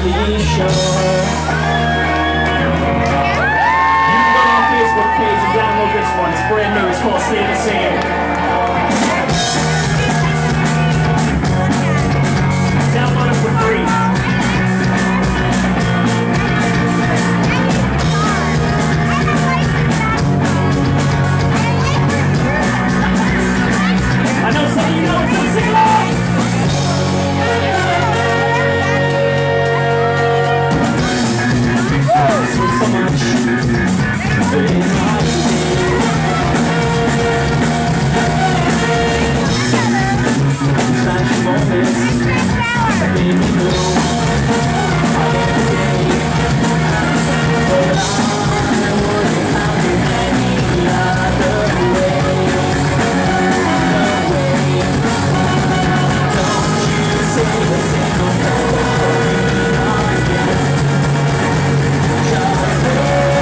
entirely sure. You can go on our Facebook page and download this one. It's brand new. It's called Stay the Same. Download it for free. I know some of you know it, so sing along! So much in my Such moments that made me know I can't stay, but I wouldn't have it any other way. Don't you say a single word for me, not yet. Just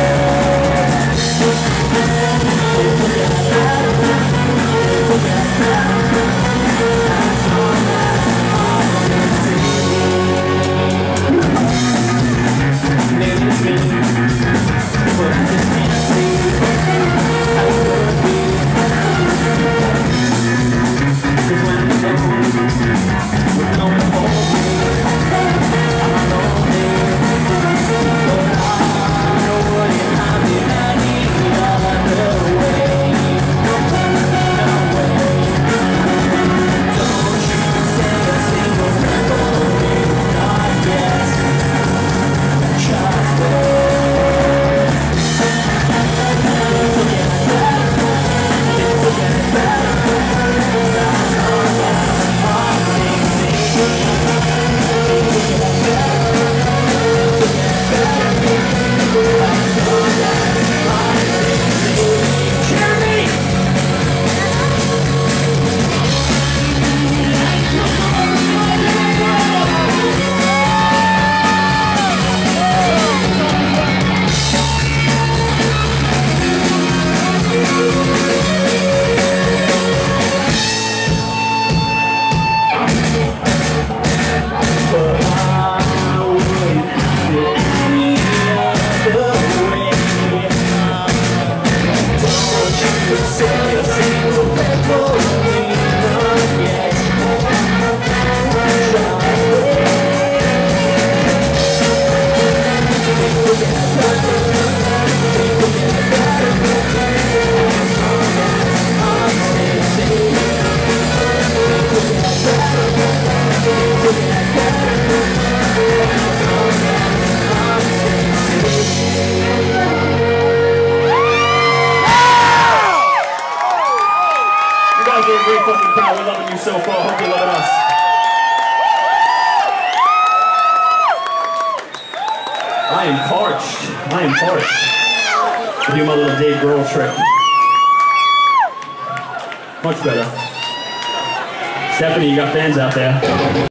great fucking crowd. We're loving you so far. Hope you're loving us. I am parched. I am parched. I do my little Dave Grohl trick. Much better. Stephanie, you got fans out there.